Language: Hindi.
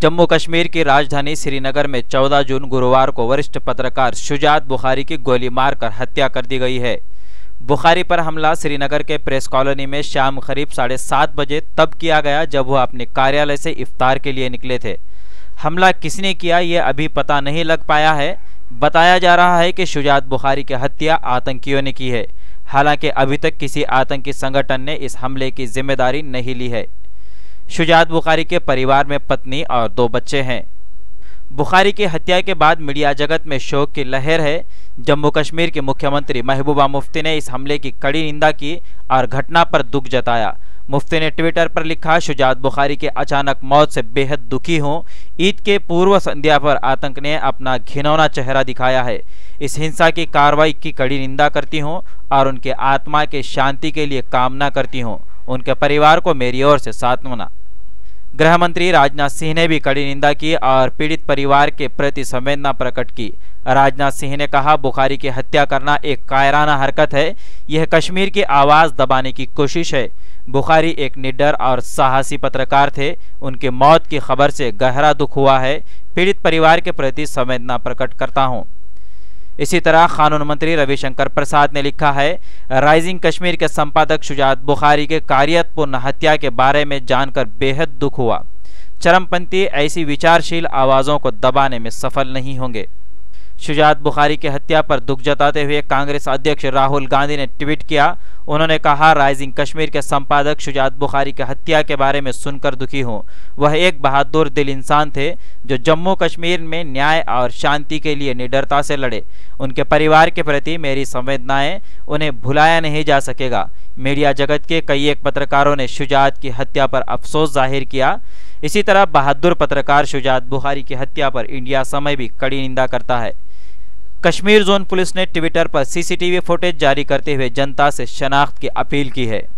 जम्मू कश्मीर की राजधानी श्रीनगर में 14 जून गुरुवार को वरिष्ठ पत्रकार शुजात बुखारी की गोली मारकर हत्या कर दी गई है। बुखारी पर हमला श्रीनगर के प्रेस कॉलोनी में शाम करीब 7:30 बजे तब किया गया जब वह अपने कार्यालय से इफ्तार के लिए निकले थे। हमला किसने किया ये अभी पता नहीं लग पाया है। बताया जा रहा है कि शुजात बुखारी की हत्या आतंकियों ने की है। हालांकि अभी तक किसी आतंकी संगठन ने इस हमले की जिम्मेदारी नहीं ली है। शुजात बुखारी के परिवार में पत्नी और 2 बच्चे हैं। बुखारी की हत्या के बाद मीडिया जगत में शोक की लहर है। जम्मू कश्मीर के मुख्यमंत्री महबूबा मुफ्ती ने इस हमले की कड़ी निंदा की और घटना पर दुख जताया। मुफ्ती ने ट्विटर पर लिखा, शुजात बुखारी के अचानक मौत से बेहद दुखी हूँ। ईद के पूर्व संध्या पर आतंक ने अपना घिनौना चेहरा दिखाया है। इस हिंसा की कार्रवाई की कड़ी निंदा करती हूँ और उनके आत्मा के शांति के लिए कामना करती हूँ। उनके परिवार को मेरी ओर से सांत्वना। गृह मंत्री राजनाथ सिंह ने भी कड़ी निंदा की और पीड़ित परिवार के प्रति संवेदना प्रकट की। राजनाथ सिंह ने कहा, बुखारी की हत्या करना एक कायराना हरकत है। यह कश्मीर की आवाज़ दबाने की कोशिश है। बुखारी एक निडर और साहसी पत्रकार थे। उनकी मौत की खबर से गहरा दुख हुआ है। पीड़ित परिवार के प्रति संवेदना प्रकट करता हूँ। इसी तरह कानून मंत्री रविशंकर प्रसाद ने लिखा है, राइजिंग कश्मीर के संपादक शुजात बुखारी के कायरतापूर्ण हत्या के बारे में जानकर बेहद दुख हुआ। चरमपंथी ऐसी विचारशील आवाज़ों को दबाने में सफल नहीं होंगे। शुजात बुखारी की हत्या पर दुख जताते हुए कांग्रेस अध्यक्ष राहुल गांधी ने ट्वीट किया। उन्होंने कहा, राइजिंग कश्मीर के संपादक शुजात बुखारी की हत्या के बारे में सुनकर दुखी हूँ। वह एक बहादुर दिल इंसान थे जो जम्मू कश्मीर में न्याय और शांति के लिए निडरता से लड़े। उनके परिवार के प्रति मेरी संवेदनाएं, उन्हें भुलाया नहीं जा सकेगा। मीडिया जगत के कई एक पत्रकारों ने शुजात की हत्या पर अफसोस जाहिर किया। इसी तरह बहादुर पत्रकार शुजात बुखारी की हत्या पर इंडिया समय भी कड़ी निंदा करता है। कश्मीर जोन पुलिस ने ट्विटर पर सीसीटीवी फुटेज जारी करते हुए जनता से शनाख्त की अपील की है।